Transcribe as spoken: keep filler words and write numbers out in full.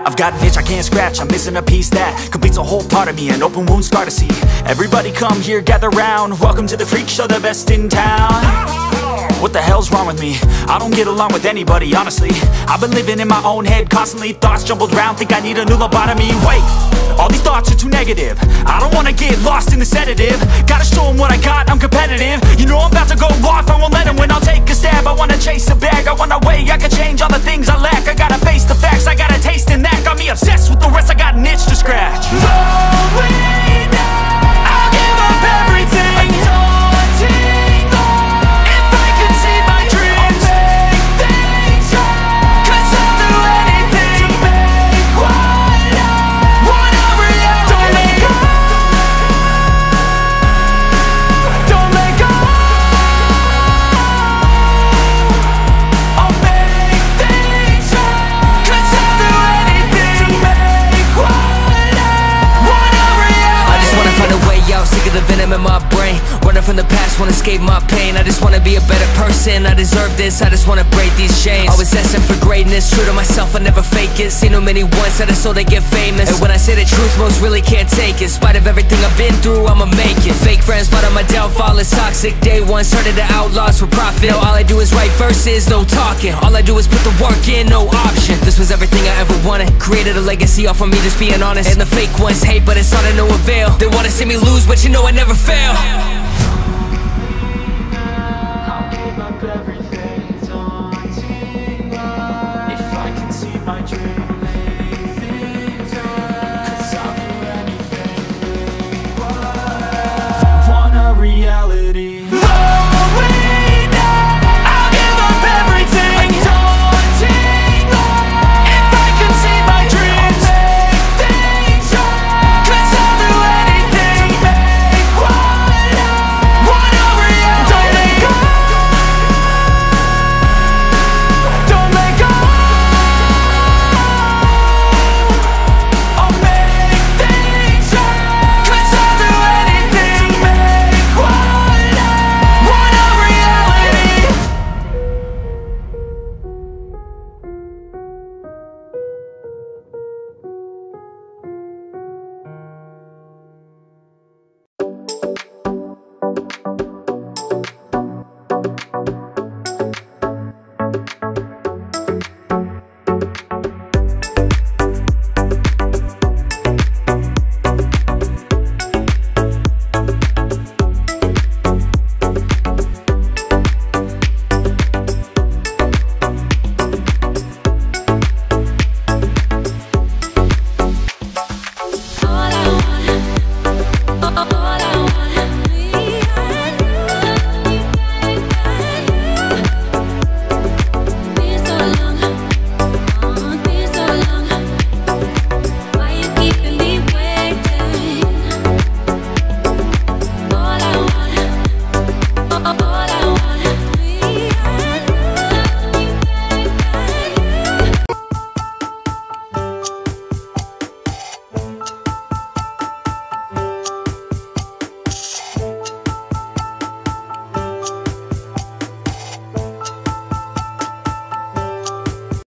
I've got an itch I can't scratch, I'm missing a piece that completes a whole part of me, an open wound scar to see. Everybody come here, gather round, welcome to the freak show, the best in town. What the hell's wrong with me? I don't get along with anybody, honestly. I've been living in my own head constantly, thoughts jumbled round, think I need a new lobotomy. Wait, all these thoughts are too negative, I don't wanna get lost in the sedative. Gotta show them what I got, I'm competitive. You know I'm about to go off, I won't let them win, I'll take a stab. I wanna chase a bag, I want a way I can change all the things I lack. I gotta face the facts, I got a taste in that. Got me obsessed with the rest, I got an itch to scratch. Going now, I'll give up everything. Daunting thought, if I could see my dreams, I'll make things right. Cause I'll do anything to make what I want a reality. Don't let go, don't let go. I'll make things right. Cause I'll do anything to make what I want a reality. I just wanna find a way out, sick of the venom in my brain. Running from the past, wanna escape my pain. I just wanna be a better person, I deserve this. I just wanna break these chains. Always asking for greatness, true to myself, I never fake it. Seen too many once that I so they get famous. And when I say the truth, most really can't take it. In spite of everything I've been through, I'ma make it. Fake friends, but on my downfall is toxic. Day one, started the outlaws for profit. Now all I do is write verses, no talking. All I do is put the work in, no option. This was everything I ever wanted. Created a legacy off of me, just being honest. And the fake ones hate, but it's all to no avail. They wanna see me lose, but you know I never fail.